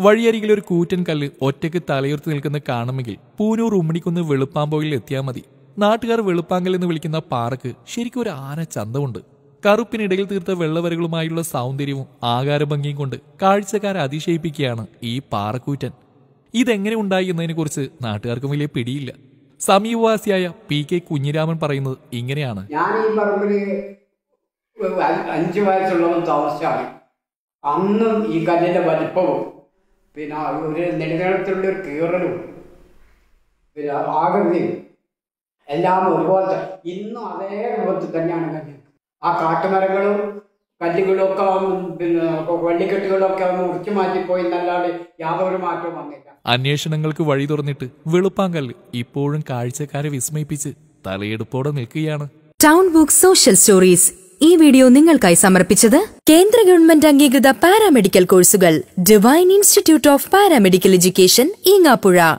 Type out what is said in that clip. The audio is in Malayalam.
വഴിയരികിൽ ഒരു കൂറ്റൻ കല്ല് ഒറ്റയ്ക്ക് തലയുർത്തി നിൽക്കുന്ന കാണുമെങ്കിൽ പൂനൂർ ഉമ്മണിക്കുന്ന് വെളുപ്പാമ്പോയിൽ എത്തിയാൽ മതി. നാട്ടുകാർ വെളുപ്പാങ്കൽ എന്ന് വിളിക്കുന്ന പാറക്ക് ശരിക്കും ഒരു ആന ചന്തമുണ്ട്. കറുപ്പിനിടയിൽ തീർത്ത വെള്ളവരകളുമായുള്ള സൗന്ദര്യവും ആകാരഭംഗിയും കൊണ്ട് കാഴ്ചക്കാരെ അതിശയിപ്പിക്കുകയാണ് ഈ പാറക്കൂറ്റൻ. ഇതെങ്ങനെ ഉണ്ടായി എന്നതിനെക്കുറിച്ച് നാട്ടുകാർക്കും വലിയ പിടിയില്ല. സമീപവാസിയായ PK കുഞ്ഞിരാമൻ പറയുന്നത് ഇങ്ങനെയാണ്. ഞാൻ ഈ പറമ്പില് 5 വയസ്സുള്ളവൻ താമസിച്ചാണ്. അന്നും ഈ കല്ലിന്റെ വലിപ്പവും പിന്നെ ഒരു നെടുനീളത്തിലുള്ള ഒരു കീറലും പിന്നെ ആകൃതിയും എല്ലാം ഒരുപോലത്തെ ഇന്നും അതേ രൂപത്തിൽ തന്നെയാണ് കല്ല്. ആ കാട്ടുമരങ്ങളും കല്ലുകളും ഒക്കെ പിന്നെ വള്ളിക്കെട്ടുകളൊക്കെ മുറിച്ചു മാറ്റിപ്പോയി എന്നല്ലാതെ യാതൊരു മാറ്റവും വന്നില്ല. അന്വേഷണങ്ങൾക്ക് വഴി തുറന്നിട്ട് വെളുപ്പാങ്കല്ല് ഇപ്പോഴും കാഴ്ചക്കാരെ വിസ്മയിപ്പിച്ച് തലയെടുപ്പോടെ നിൽക്കുകയാണ്. ടൗൺ ബുക്ക് സോഷ്യൽ സ്റ്റോറീസ് ഈ വീഡിയോ നിങ്ങൾക്കായി സമർപ്പിച്ചത് കേന്ദ്ര ഗവൺമെന്റ് അംഗീകൃത പാരാമെഡിക്കൽ കോഴ്സുകൾ divine institute of paramedical education Eengapuzha.